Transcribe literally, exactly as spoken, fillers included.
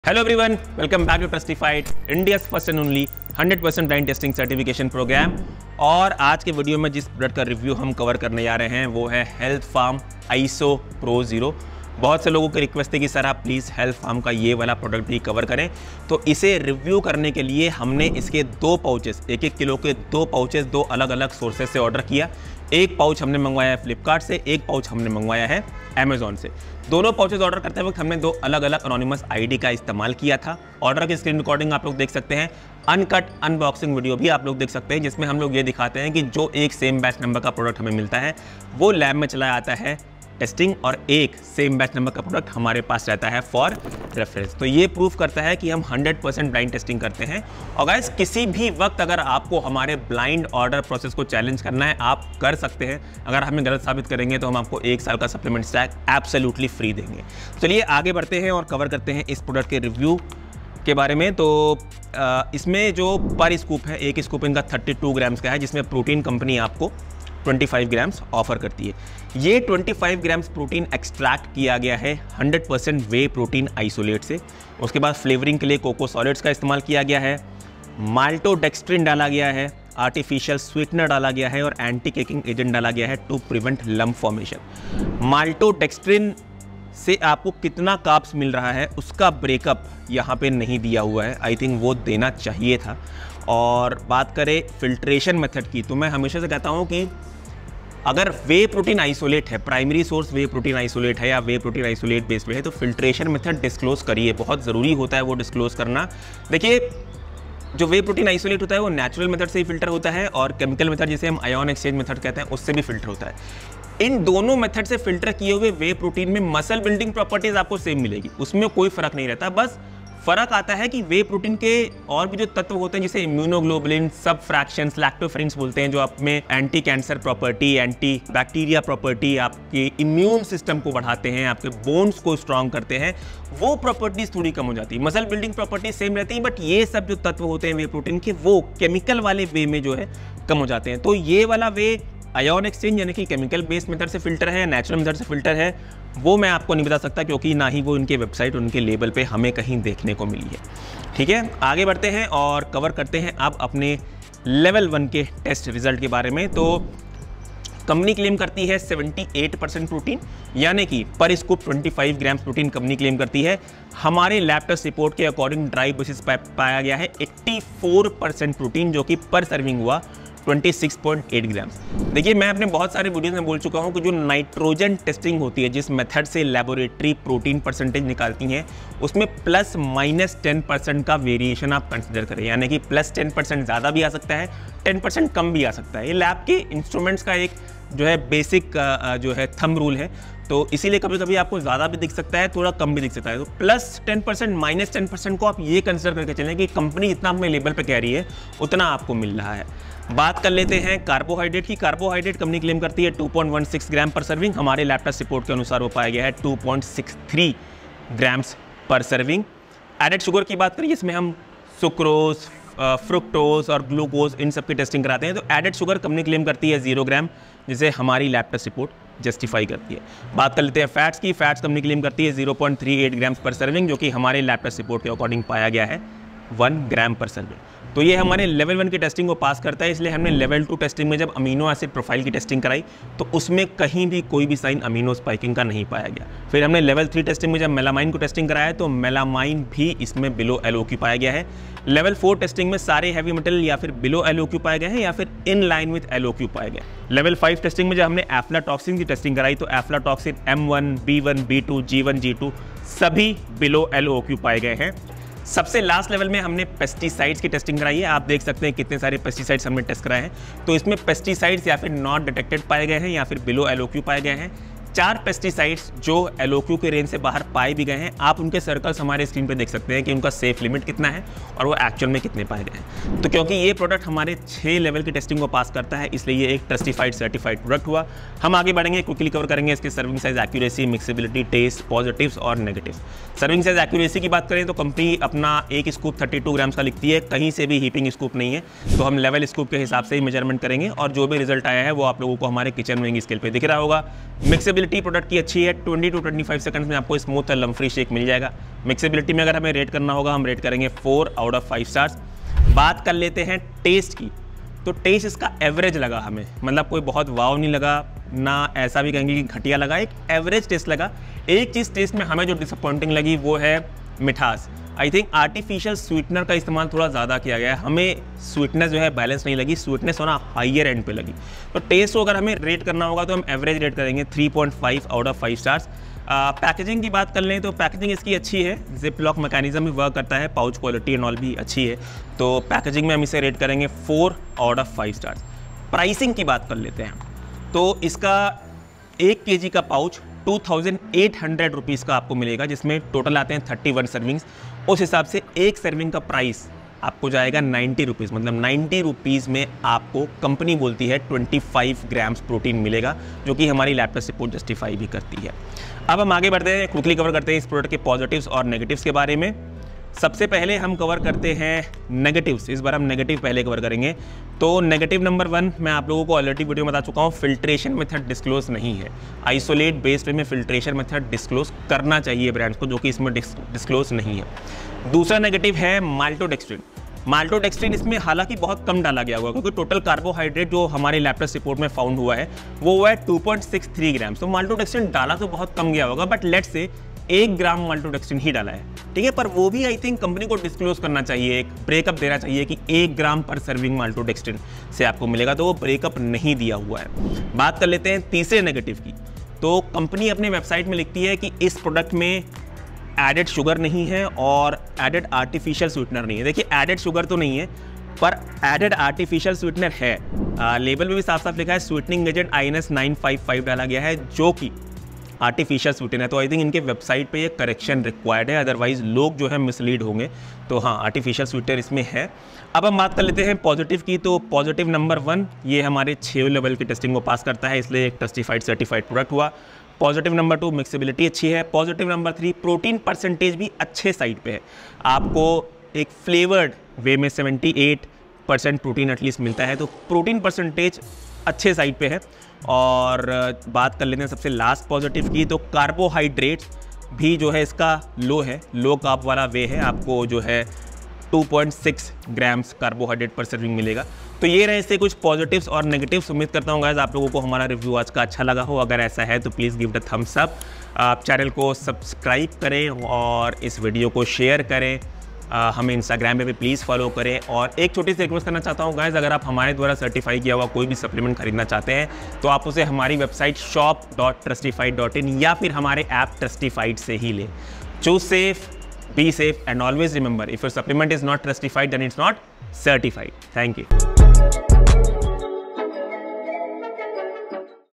Hello everyone, welcome back to Trustified, India's first and only hundred percent blind testing certification program. और आज के video में जिस product का रिव्यू हम कवर करने जा रहे हैं वो है health farm iso pro zero. बहुत से लोगों की रिक्वेस्ट है कि सर आप प्लीज़ हेल्थ फार्म का ये वाला प्रोडक्ट भी कवर करें, तो इसे रिव्यू करने के लिए हमने इसके दो पाउचेस, एक एक किलो के दो पाउचेस दो अलग अलग सोर्सेज से ऑर्डर किया। एक पाउच हमने मंगवाया है फ्लिपकार्ट से, एक पाउच हमने मंगवाया है अमेजोन से। दोनों पाउचेस ऑर्डर करते वक्त हमने दो अलग अलग एनोनिमस आईडी का इस्तेमाल किया था। ऑर्डर की स्क्रीन रिकॉर्डिंग आप लोग देख सकते हैं, अनकट अनबॉक्सिंग वीडियो भी आप लोग देख सकते हैं, जिसमें हम लोग ये दिखाते हैं कि जो एक सेम बैच नंबर का प्रोडक्ट हमें मिलता है वो लैब में चला आता है टेस्टिंग, और एक सेम बैच नंबर का प्रोडक्ट हमारे पास रहता है फॉर रेफरेंस। तो ये प्रूफ करता है कि हम हंड्रेड परसेंट ब्लाइंड टेस्टिंग करते हैं। और गाइस, किसी भी वक्त अगर आपको हमारे ब्लाइंड ऑर्डर प्रोसेस को चैलेंज करना है, आप कर सकते हैं। अगर हमें गलत साबित करेंगे तो हम आपको एक साल का सप्लीमेंट स्टैक एब्सोल्युटली फ्री देंगे। चलिए आगे बढ़ते हैं और कवर करते हैं इस प्रोडक्ट के रिव्यू के बारे में। तो इसमें जो पर स्कूप है, एक स्कूप इनका थर्टी टू ग्राम्स का है, जिसमें प्रोटीन कंपनी आपको पच्चीस ग्राम्स ऑफर करती है। ये पच्चीस ग्राम्स प्रोटीन एक्सट्रैक्ट किया गया है hundred percent whey protein isolate से। उसके बाद फ्लेवरिंग के लिए कोको सॉलिड्स का इस्तेमाल किया गया है, माल्टोडेक्स्ट्रिन डाला गया है, आर्टिफिशियल स्वीटनर डाला गया है और एंटी केकिंग एजेंट डाला गया है to prevent lump formation. Maltodextrin से आपको कितना कार्ब्स मिल रहा है उसका ब्रेकअप यहाँ पे नहीं दिया हुआ है, आई थिंक वो देना चाहिए था। और बात करें फिल्ट्रेशन मेथड की, तो मैं हमेशा से कहता हूँ कि अगर वे प्रोटीन आइसोलेट है, primary source whey protein isolate है या वे प्रोटीन आइसोलेट बेस्ड पे है, तो फिल्ट्रेशन मेथड डिस्क्लोज करिए, बहुत ज़रूरी होता है वो डिस्क्लोज करना। देखिए, जो वे प्रोटीन आइसोलेट होता है वो नेचुरल मेथड से ही फिल्टर होता है, और केमिकल मेथड जिसे हम आयन एक्सचेंज मेथड कहते हैं उससे भी फिल्टर होता है। इन दोनों मेथड से फिल्टर किए हुए वे प्रोटीन में मसल बिल्डिंग प्रॉपर्टीज आपको सेम मिलेगी, उसमें कोई फर्क नहीं रहता। बस फर्क आता है कि वे प्रोटीन के और भी जो तत्व होते हैं, जैसे इम्यूनोग्लोबुलिन, सब फ्रैक्शंस, लैक्टोफेरिन्स बोलते हैं, जो आप में anti cancer property, anti bacteria property, आपके इम्यून सिस्टम को बढ़ाते हैं, आपके बोन्स को स्ट्रॉन्ग करते हैं, वो प्रॉपर्टीज थोड़ी कम हो जाती है। मसल बिल्डिंग प्रॉपर्टीज सेम रहती है, बट ये सब जो तत्व होते हैं वे प्रोटीन के, वो केमिकल वाले वे में जो है कम हो जाते हैं। तो ये वाला वे आयन एक्सचेंज यानी कि केमिकल बेस्ड मेथड से फिल्टर है, नेचुरल मेथड से फिल्टर है, वो मैं आपको नहीं बता सकता, क्योंकि ना ही वो इनके वेबसाइट, उनके लेबल पे हमें कहीं देखने को मिली है। ठीक है, आगे बढ़ते हैं और कवर करते हैं अब अपने लेवल वन के टेस्ट रिजल्ट के बारे में। तो कंपनी क्लेम करती है अठहत्तर परसेंट प्रोटीन, यानी कि पर स्कूप पच्चीस ग्राम्स प्रोटीन कंपनी क्लेम करती है। हमारे लैब टेस्ट रिपोर्ट के अकॉर्डिंग ड्राई बेसिस पर पाया गया है चौरासी परसेंट प्रोटीन, जो कि पर सर्विंग हुआ छब्बीस पॉइंट आठ ग्राम्स। देखिए, मैं अपने बहुत सारे वीडियोस में बोल चुका हूं कि जो नाइट्रोजन टेस्टिंग होती है, जिस मेथड से लेबोरेटरी प्रोटीन परसेंटेज निकालती हैं, उसमें प्लस माइनस टेन परसेंट का वेरिएशन आप कंसिडर करें, यानी कि प्लस टेन परसेंट ज़्यादा भी आ सकता है, टेन परसेंट कम भी आ सकता है। ये लैब के इंस्ट्रूमेंट्स का एक जो है बेसिक जो है थंब रूल है, तो इसीलिए कभी कभी आपको ज़्यादा भी दिख सकता है, थोड़ा कम भी दिख सकता है। तो plus ten percent minus ten percent को आप ये कंसिडर करके चलें कि कंपनी जितना अपने लेवल पे कह रही है उतना आपको मिल रहा है। बात कर लेते हैं कार्बोहाइड्रेट की। कार्बोहाइड्रेट कंपनी क्लेम करती है दो पॉइंट एक छह ग्राम पर सर्विंग, हमारे लैब टेस्ट रिपोर्ट के अनुसार वो पाया गया है दो पॉइंट छह तीन grams per serving. Added sugar की बात करें, इसमें हम सुक्रोज, फ्रुक्टोज और ग्लूकोज इन सब की टेस्टिंग कराते हैं, तो एडेड शुगर कंपनी क्लेम करती है जीरो ग्राम, जिसे हमारी लैब टेस्ट रिपोर्ट जस्टिफाई करती है। बात कर लेते हैं फैट्स की। फैट्स कंपनी क्लेम करती है zero point three eight grams per serving, जो कि हमारे लैब टेस्ट रिपोर्ट के अकॉर्डिंग पाया गया है वन ग्राम पर सर्विंग। तो ये हमारे लेवल वन की टेस्टिंग को पास करता है, इसलिए हमने लेवल टू टेस्टिंग में जब अमीनो एसिड प्रोफाइल की टेस्टिंग कराई तो उसमें कहीं भी कोई भी साइन अमीनो स्पाइकिंग का नहीं पाया गया। फिर हमने लेवल थ्री टेस्टिंग में जब मेलामाइन को टेस्टिंग कराया तो मेलामाइन भी इसमें बिलो एलओक्यू पाया गया है। लेवल फोर टेस्टिंग में सारे हैवी मेटल या फिर बिलो एलओक्यू पाए गए हैं या फिर इन लाइन विथ एलओक्यू पाए गए। लेवल फाइव टेस्टिंग में जब हमने एफ्लाटॉक्सिन की टेस्टिंग कराई तो aflatoxin M one, B one, B two, G one, G two सभी बिलो एलओक्यू पाए गए हैं। सबसे लास्ट लेवल में हमने पेस्टिसाइड्स की टेस्टिंग कराई है। आप देख सकते हैं कितने सारे पेस्टिसाइड्स हमने टेस्ट कराए हैं, तो इसमें पेस्टिसाइड्स या फिर नॉट डिटेक्टेड पाए गए हैं या फिर बिलो एलओक्यू पाए गए हैं। चार पेस्टिसाइड्स जो एलओक्यू के रेंज से बाहर पाए भी गए हैं, आप उनके सर्कल्स हमारे स्क्रीन पे देख सकते हैं कि उनका सेफ लिमिट कितना है और वो एक्चुअल में कितने पाए गए हैं। तो क्योंकि ये प्रोडक्ट हमारे छः लेवल की टेस्टिंग को पास करता है, इसलिए ये एक ट्रस्टिफाइड सर्टिफाइड प्रोडक्ट हुआ। हम आगे बढ़ेंगे, क्विकली कवर करेंगे इसके serving size accuracy, mixability, taste, positives और नेगेटिव। सर्विंग साइज एक्यूरेसी की बात करें तो कंपनी अपना एक स्कूप थर्टी टू ग्राम्स का लिखती है, कहीं से भी हीपिंग स्कूप नहीं है, तो हम लेवल स्कूप के हिसाब से ही मेजरमेंट करेंगे और जो भी रिजल्ट आया है वो आप लोगों को हमारे किचन विंग स्केल पर दिख रहा होगा। मिक्सेबिलिटी मिक्सेबिलिटी प्रोडक्ट की अच्छी है, twenty two twenty five seconds में आपको स्मूथ और लम फ्री शेक मिल जाएगा। मिक्सेबिलिटी में अगर हमें रेट करना होगा, हम रेट करेंगे four out of five stars. बात कर लेते हैं टेस्ट की, तो टेस्ट इसका एवरेज लगा हमें, मतलब कोई बहुत वाव नहीं लगा, ना ऐसा भी कहेंगे कि घटिया लगा, एक एवरेज टेस्ट लगा। एक चीज़ टेस्ट में हमें जो डिसअपॉइंटिंग लगी वो है मिठास। आई थिंक आर्टिफिशियल स्वीटनर का इस्तेमाल थोड़ा ज़्यादा किया गया है, हमें स्वीटनेस जो है बैलेंस नहीं लगी, स्वीटनेस होना हाइयर एंड पे लगी। तो टेस्ट को अगर हमें रेट करना होगा तो हम एवरेज रेट करेंगे three point five out of five stars. Packaging की बात कर लें तो पैकेजिंग इसकी अच्छी है, जिप लॉक मैकेनिज्म भी वर्क करता है, पाउच क्वालिटी एंड ऑल भी अच्छी है, तो पैकेजिंग में हम इसे रेट करेंगे four out of five stars. Pricing की बात कर लेते हैं तो इसका एक के जी का pouch two thousand eight hundred rupees का आपको मिलेगा, जिसमें टोटल आते हैं थर्टी वन सर्विंग्स। उस हिसाब से एक सर्विंग का प्राइस आपको जाएगा नाइन्टी रुपीज़, मतलब नाइन्टी रुपीज़ में आपको कंपनी बोलती है ट्वेंटी फाइव ग्राम्स प्रोटीन मिलेगा, जो कि हमारी लैब टेस्ट रिपोर्ट जस्टिफाई भी करती है। अब हम आगे बढ़ते हैं, क्विकली कवर करते हैं इस प्रोडक्ट के पॉजिटिव्स और नेगेटिव्स के बारे में। सबसे पहले हम कवर करते हैं नेगेटिव्स, इस बार हम नेगेटिव पहले कवर करेंगे। तो नेगेटिव नंबर वन, मैं आप लोगों को ऑलरेडी वीडियो में बता चुका हूँ, फिल्ट्रेशन मेथड डिस्क्लोज नहीं है। आइसोलेट बेस्ड में फिल्ट्रेशन मेथड डिस्क्लोज करना चाहिए ब्रांड्स को, जो कि इसमें डिस्क्लोज नहीं है। दूसरा नेगेटिव है माल्टोडेक्स्ट्रिन। माल्टोडेक्स्ट्रिन इसमें हालांकि बहुत कम डाला गया हुआ, क्योंकि टोटल कार्बोहाइड्रेट जो हमारे लैब टेस्ट रिपोर्ट में फाउंड हुआ है वो हुआ है two point six three gram. तो माल्टोडेक्स्ट्रिन डाला तो बहुत कम गया होगा, बट लेट्स से एक ग्राम माल्टोडेक्स्ट्रिन ही डाला है, ठीक है, पर वो भी आई थिंक कंपनी को डिस्क्लोज करना चाहिए, एक ब्रेकअप देना चाहिए कि एक ग्राम पर सर्विंग माल्टोडेक्स्ट्रिन से आपको मिलेगा, तो वो ब्रेकअप नहीं दिया हुआ है। बात कर लेते हैं तीसरे नेगेटिव की, तो कंपनी अपने वेबसाइट में लिखती है कि इस प्रोडक्ट में एडेड शुगर नहीं है और एडेड आर्टिफिशियल स्वीटनर नहीं है। देखिए एडेड शुगर तो नहीं है, पर एडेड आर्टिफिशियल स्वीटनर है। आ, लेबल में भी साफ साफ लिखा है sweetening agent I N S nine five five डाला गया है, जो कि आर्टिफिशियल स्वीटनर है। तो आई थिंक इनके वेबसाइट पे ये करेक्शन रिक्वायर्ड है, अदरवाइज लोग जो है मिसलीड होंगे। तो हाँ, आर्टिफिशियल स्वीटनर इसमें है। अब हम बात कर लेते हैं पॉजिटिव की, तो पॉजिटिव नंबर वन, ये हमारे छः लेवल की टेस्टिंग को पास करता है, इसलिए एक टेस्टिफाइड सर्टिफाइड प्रोडक्ट हुआ। पॉजिटिव नंबर टू, मिक्सेबिलिटी अच्छी है। Positive number three, protein percentage भी अच्छे साइड पे है, आपको एक फ्लेवर्ड वे में seventy eight percent protein at least मिलता है, तो प्रोटीन परसेंटेज अच्छे साइड पे है। और बात कर लेते हैं सबसे लास्ट पॉजिटिव की, तो कार्बोहाइड्रेट्स भी जो है इसका लो है, लो कार्ब वाला वे है, आपको जो है two point six grams carbohydrate per serving मिलेगा। तो ये रहे इससे कुछ पॉजिटिव्स और नेगेटिव्स। उम्मीद करता हूँ गाइस आप लोगों को हमारा रिव्यू आज का अच्छा लगा हो। अगर ऐसा है तो please give the thumbs up, आप चैनल को सब्सक्राइब करें और इस वीडियो को शेयर करें। आ, हमें इंस्टाग्राम पे भी प्लीज़ फॉलो करें। और एक छोटी सी रिक्वेस्ट करना चाहता हूँ गाइस, अगर आप हमारे द्वारा सर्टिफाई किया हुआ कोई भी सप्लीमेंट खरीदना चाहते हैं तो आप उसे हमारी website shop dot trustified dot in या फिर हमारे ऐप ट्रस्टिफाइड से ही लें। Choose safe, be safe, and always remember, if your supplement is not trustified then it's not certified. Thank you.